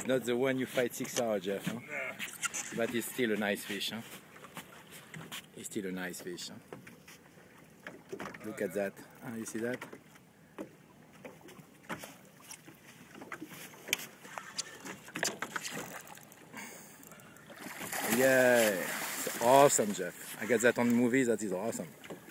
It's not the one you fight 6 hours, Jeff. Huh? No. But it's still a nice fish. Huh? It's still a nice fish. Huh? Look at that. You see that? Yeah, it's awesome, Jeff. I got that on movies. That is awesome.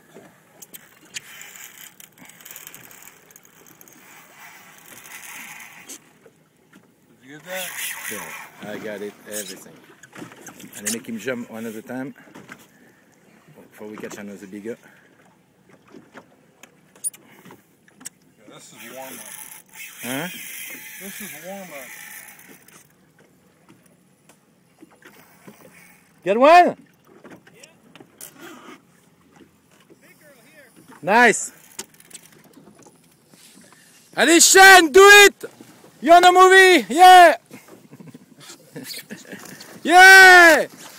Did you get that? Yeah, I got it, everything. And I make him jump one at a time before we catch another bigger. Yeah, this is warm up. Huh? This is warm up. Get one? Yeah. Big girl here. Nice. Allez, Shane, do it! You're on a movie! Yeah! Yeah!